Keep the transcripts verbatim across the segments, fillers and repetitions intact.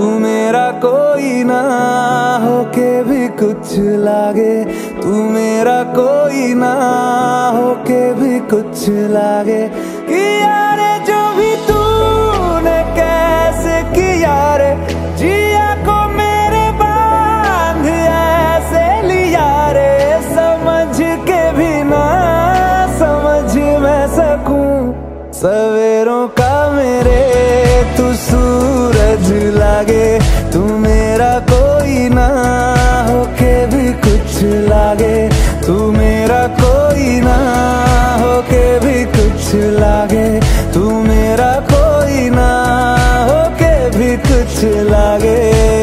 तू मेरा कोई ना होके भी कुछ लागे, तू मेरा कोई ना होके भी कुछ लागे। कि यारे जो भी तूने कैसे किया रे, जिया को मेरे बांध ऐसे लिया रे, समझ के भी ना समझ मैं सकूं सवेरों का मेरे तू सूरज लागे। तू मेरा कोई ना होके भी कुछ लागे, तू मेरा कोई ना होके भी कुछ लागे, तू मेरा कोई ना होके भी कुछ लागे।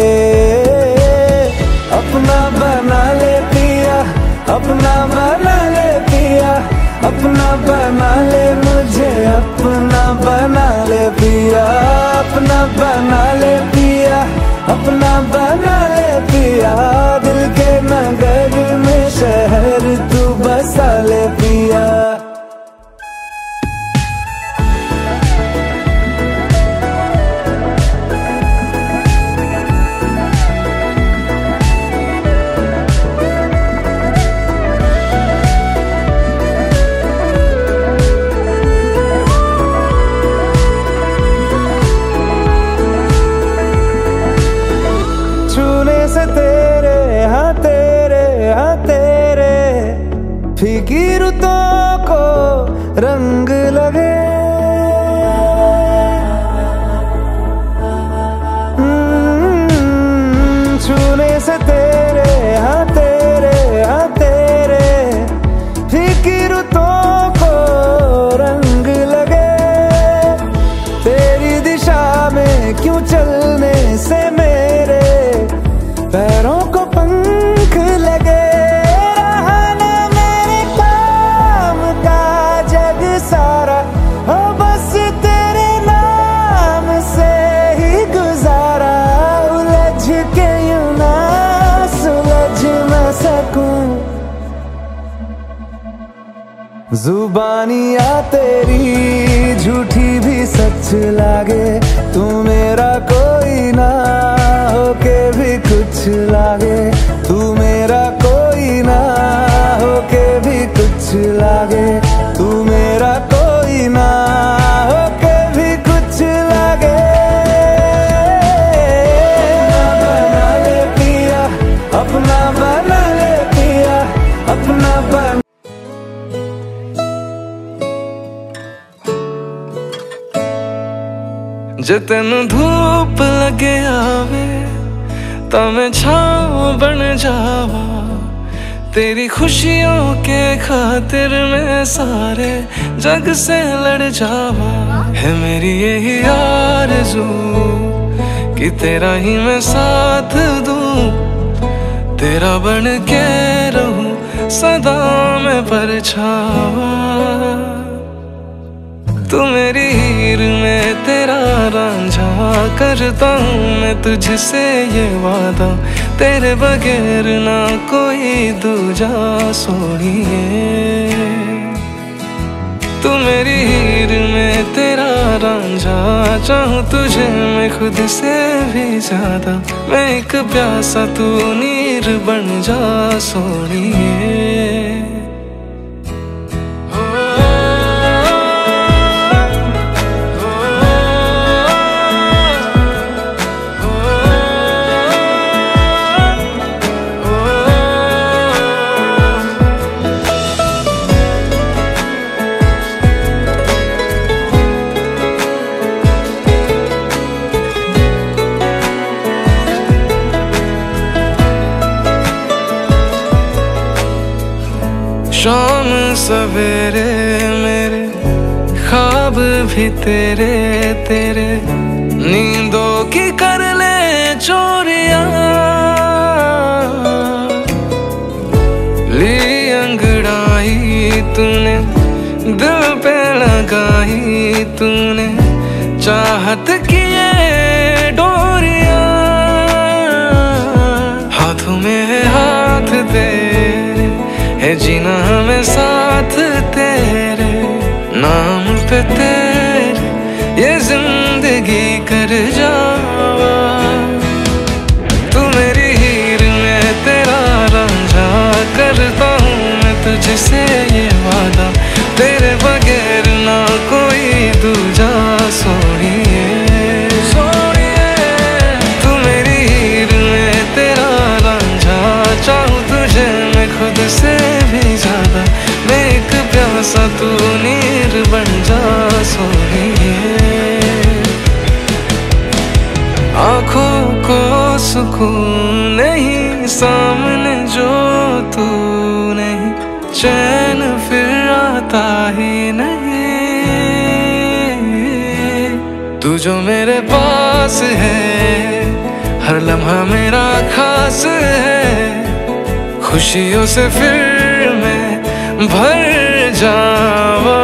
अपना बना ले पिया, अपना बना ले पिया, अपना बना ले मुझे, अपना बना ले पिया, अपना बना ले पिया, अपना बना ले पिया। दिल के नगर में शहर तू बसा ले पिया। से तेरे हाँ तेरे हाँ तेरे फीकी रुतों को रंग लगे। छूने से तेरे हाँ तेरे हाँ तेरे फीकी रुतों को रंग लगे। तेरी दिशा में क्यों चलने से मेरे पैरों को पंख लगे। रहा ना मेरे काम का जग सारा, हो बस तेरे नाम से ही गुजारा। उलझ के यूं ना सुलझ न सकूं, जुबानियाँ तेरी झूठी भी सच लागे। तू मेरा कोई ना होके भी कुछ लागे, तू मेरा कोई ना होके भी कुछ लागे, तू मेरा कोई ना होके भी कुछ लागे। अपना बना ले पिया, अपना बना ले पिया, अपना बना। जे तेनू धूप लगे आवे तां मैं छाँव बन जावा। तेरी खुशियों के खातिर मैं सारे जग से लड़ जावा। है मेरी यही आरज़ू कि तेरा ही मैं साथ दूं, तेरा बन के रहूं सदा मैं परछावा। तू मेरी हीर में तेरा रांझा, करता हूँ मैं तुझसे ये वादा। तेरे बगैर ना कोई दूजा सोनिए। तू मेरी हीर में तेरा रांझा, चाहूँ तुझे मैं खुद से भी ज्यादा। मैं एक प्यासा तू नीर बन जा सोनिए। शाम सवेरे मेरे ख्वाब भी तेरे तेरे, नींदों की कर ले चोरियां। ली अंगड़ाई तूने दिल पे लगाई तूने, चाहत की ये डोरियां। हाथों में है हाथ तेरे, है जीना हमें साथ तेरे। नाम पे तेरे ये जिंदगी कर जावा। तुझसे ये वादा, तेरे बगैर ना कोई दूजा सोनिए सोनिए। तू मेरी हीर में तेरा रांझा, चाहूं तुझे मैं खुद से भी ज्यादा, मैं एक प्यासा तू नीर बन जा सोनिए। आँखों को सुकून नहीं, सामने जो तू नहीं, चैन फिर आता ही नहीं। तू जो मेरे पास है, हर लम्हा मेरा खास है, खुशियों से फिर मैं भर जावा।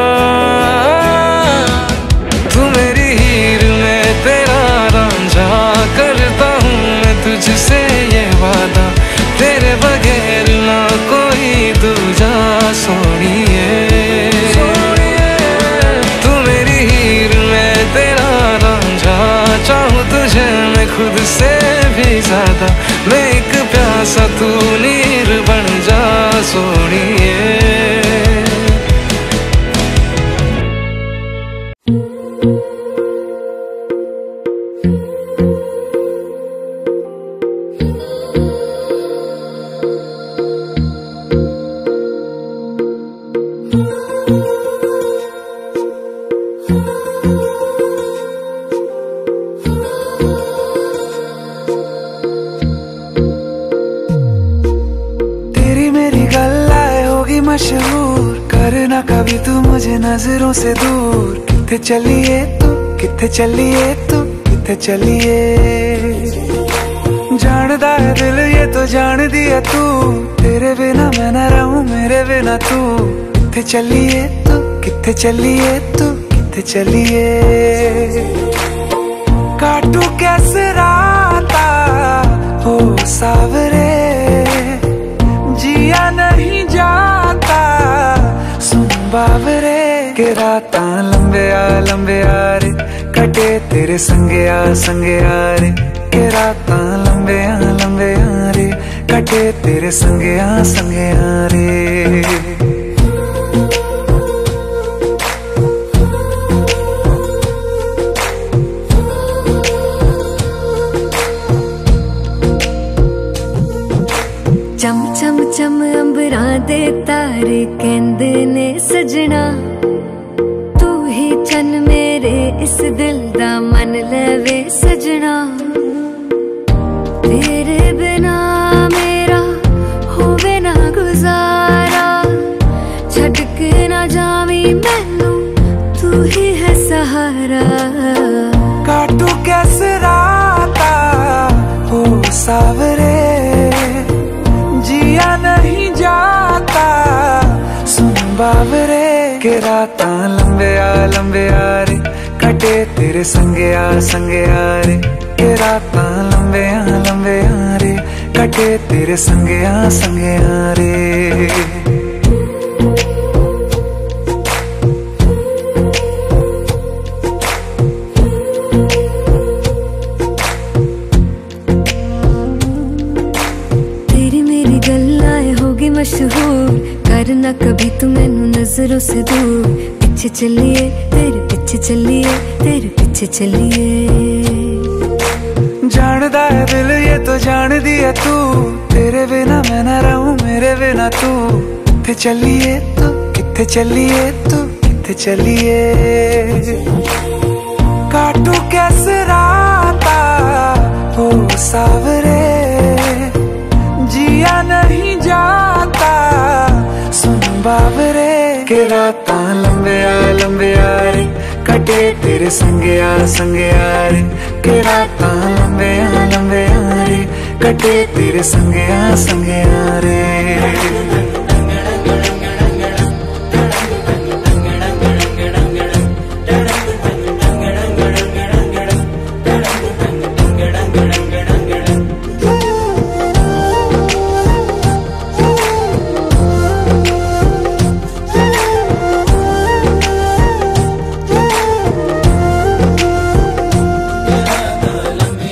तू मेरी हीर में तेरा रांझा, करता हूँ मैं तुझसे ये वादा, तेरे बगैर ना कोई दूजा सोनिए सोनिए। तू मेरी हीर में तेरा रांझा, चाहूं तुझे मैं खुद से भी ज्यादा, मैं एक प्यासा तू नीर बन जा सोनिए। मशहूर करना कभी तू मुझे नजरों से दूर, किथे चलिए तू किथे चलिए तू किथे चलिए। जानदा है दिल ये तो जान दिया तू, तेरे बिना मैं न रहूं मेरे बिना तू, किथे चलिए तू किथे चलिए तू किथे चलिए। काटू कैसे राता हो सावरे, जिया नहीं जाता सुन बावरे, के राता लंबे आ लंबे आ रे, कटे तेरे संगे आ संगे आ रे, के राता लंबे आ लंबे आ रे, कटे तेरे संगे आ संगे आ रे। चम चम चम अंबरां दे तारे कहंदे ने सजना, तू ही चन मेरे इस दिल दा मन लवे सजना। तेरे बिना मेरा होवे ना गुजारा, छड़ के ना जावी मैनू तू ही है सहारा। काटू कैसे राता हो सावरे, जिया नहीं जाता सुन बावरे, के राता लंबे आ लंबे आ रे, कटे तेरे संगे आ संगे आ रे, के राता लंबे आ लंबे आ रे, कटे तेरे संगे आ संगे आ रे। मशहूर करना कभी तू मैनू नजरों से दूर, पीछे चलिए तेरे पीछे चलिए तेरे पीछे चलिए। जानदा है दिल ये तो जान दिया तू, तेरे बिना मैं न रहूं मेरे बिना तू, किथे चलिए तू किथे चलिए तू किथे चलिए। काटू कैसे राता हो सावरे, जिया नहीं जाता सुन बावरे, के राता लंबे आ लंबे आ रे, कटे तेरे संगे आ संगे आ रे, के राता लंबे आ लंबे आ रे, कटे तेरे संगे आ संगे आ रे।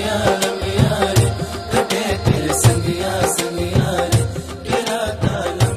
संगिया संगिया रे, के राता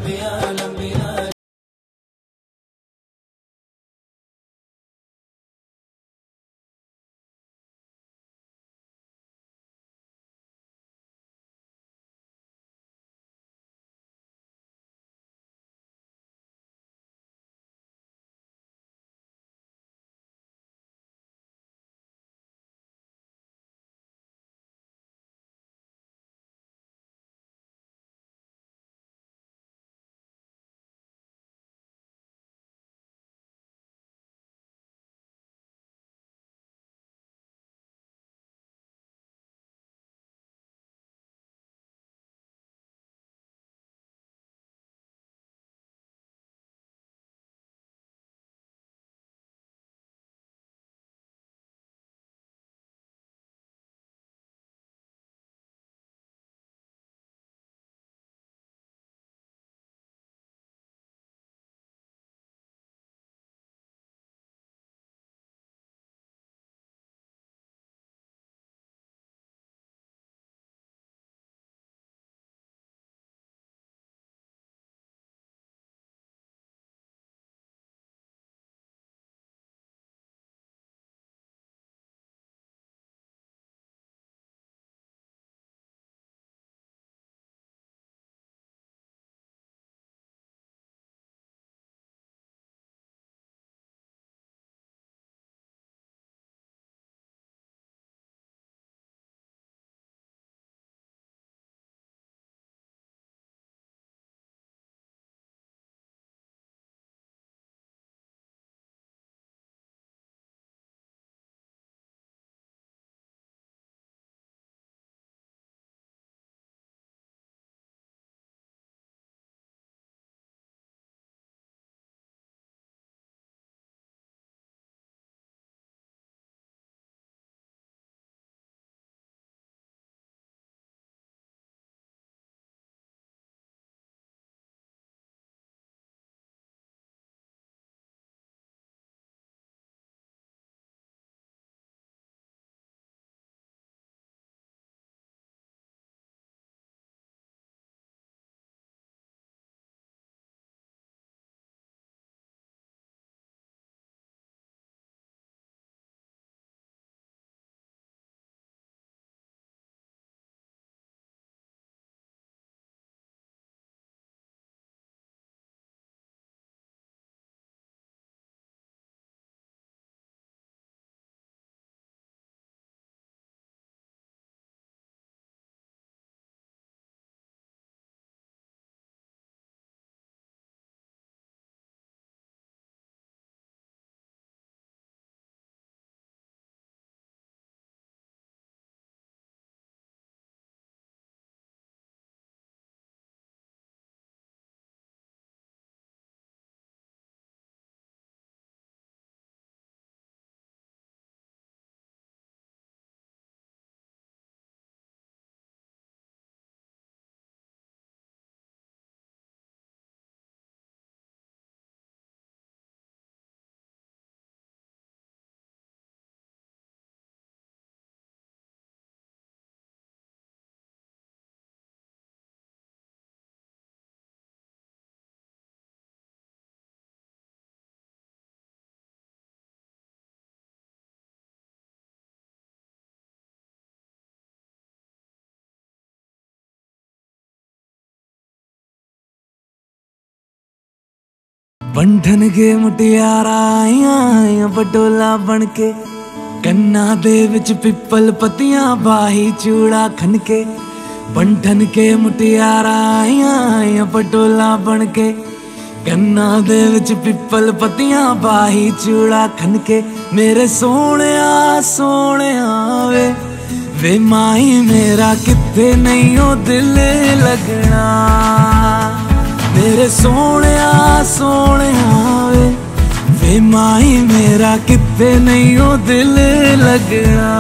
बंधन के मुटियारा आइया पटोला बनके, कन्ना दे विच पिपल पतियां बाही चूड़ा खनके। बंधन के मुटियारा आइया पटोला बनके, कन्ना दे विच पिपल पतियां बाही चूड़ा खनके। मेरे सोने सोने वे वे माही मेरा किथे नहीं ओ दिल लगना। मेरे सोने सोने वे वे माही मेरा किथे नहीं ओ दिल लगना।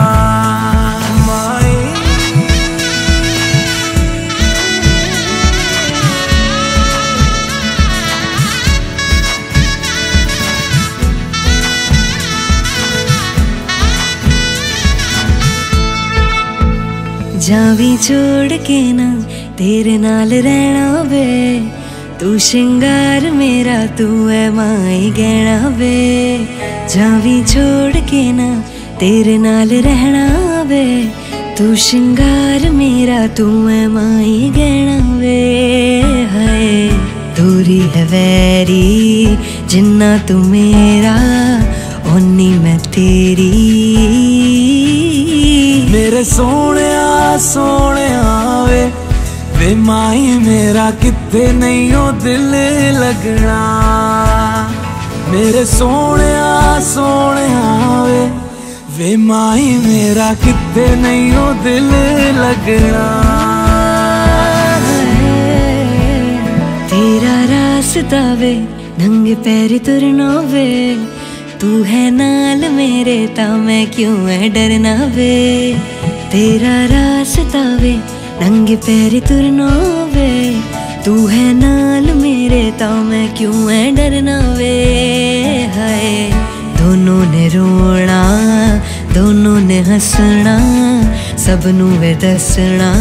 माही जावी छोड़ के ना तेरे नाल रहना वे, तू श्रृंगार मेरा तू है माई गहना वे। जावी छोड़ के ना तेरे नाल रहना वे, तू श्रृंगार मेरा तू है माई गहना वे। हाय दूरी है वैरी जिन्ना तू मेरा ओनी मैं तेरी। मेरे सोने सोने वे वे माही मेरा किथे नहीं ओ दिल लगना। मेरे सोने सोने वे वे माही मेरा किथे नहीं ओ दिल लगना। तेरा रास्ता वे नंगे पैर तुरना वे, तू है नाल मेरे ता मैं क्यों है डरना वे। तेरा रास्ता वे नंगे पैर तुरना वे, तू है नाल मेरे ता मैं क्यों है डरना वे। हाय दोनों ने रोना दोनों ने हंसना, सबनू वे दसना।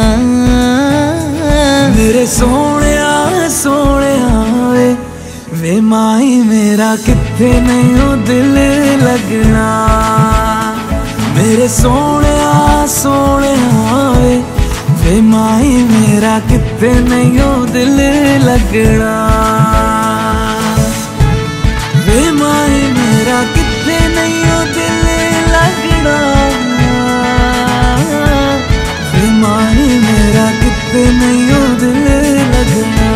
मेरे सोने सोने वे वे माही मेरा किथे नहीं ओ दिल लगना। मेरे सोने सोने वे वे माही मेरा किथे नहीं ओ दिल लगना। वे माही मेरा किथे नहीं ओ दिल लगना। वे माही मेरा किथे नहीं ओ दिल लगना।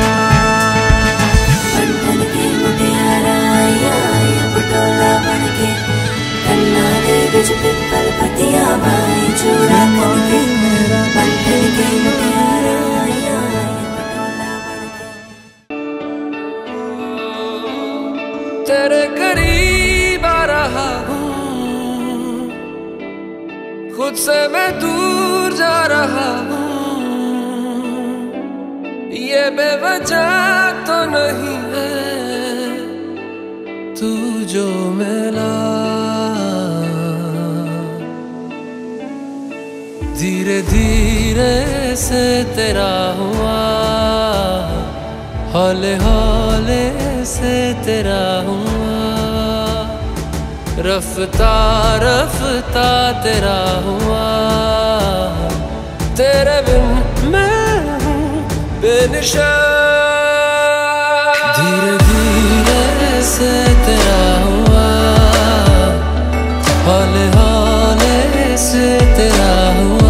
पिपल पतिया बाई चूड़ा खनके, बंधन के मुटियारा आया पटोला बनके। तेरे करीब आ रहा हूँ, खुद से मैं दूर जा रहा हूँ। ये बेवजह तो नहीं है तू जो मिला, धीरे धीरे से तेरा हुआ, हौले हौले से तेरा हुआ। रफ्ता रफ्ता तेरा हुआ, तेरे बिन मैं हूँ बेनिशान। धीरे धीरे से तेरा हुआ, हौले हौले से तेरा हुआ।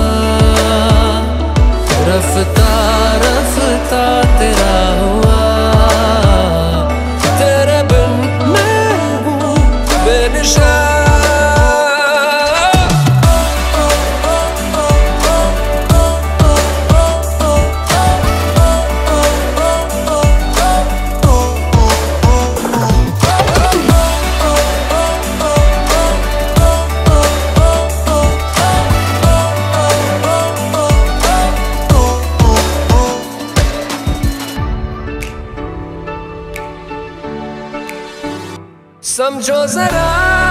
रफ्ता रफ्ता तेरा हुआ, तेरे बिन मैं हूँ बेनिशान। समझो जरा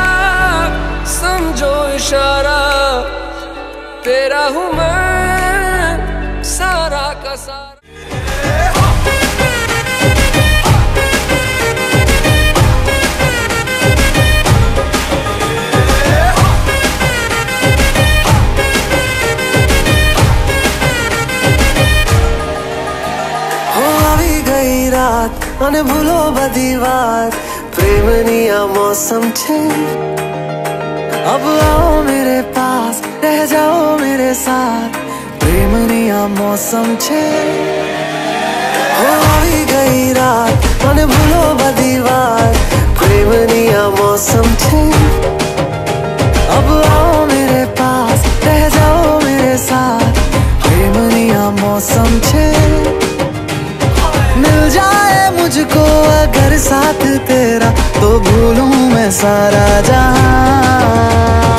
समझो इशारा, तेरा हूँ मैं सारा का सारा। हो अभी गई रात મને ભૂલો બધી વાત પ્રેમની આ મૌસમ છે अब आओ मेरे पास रह जाओ मेरे साथ प्रेमनी आ मौसम छे हो आई गई रात મને ભૂલો બધી વાત प्रेमनी आ मौसम छे अब आओ मेरे पास रह जाओ मेरे साथ प्रेमनी आ मौसम छे मिल जाए मुझको अगर साथ तेरा तो भूलूं मैं सारा जहां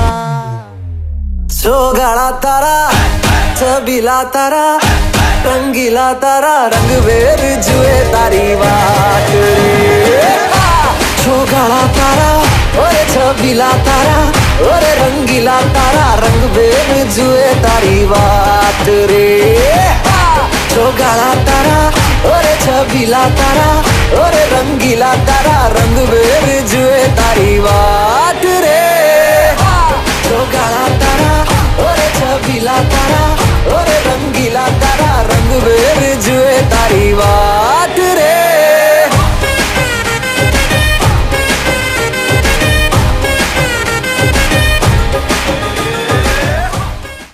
चौगाड़ा तारा छबीला तारा रंगीला तारा रंग वेर जुए तारी बात रे चौगाड़ा तारा और छबीला तारा और रंगीला तारा रंग वेर जुए तारी बात रे चौगाड़ा तारा और छबीला तारा और रंगीला तारा रंग वेर जुए तारी बात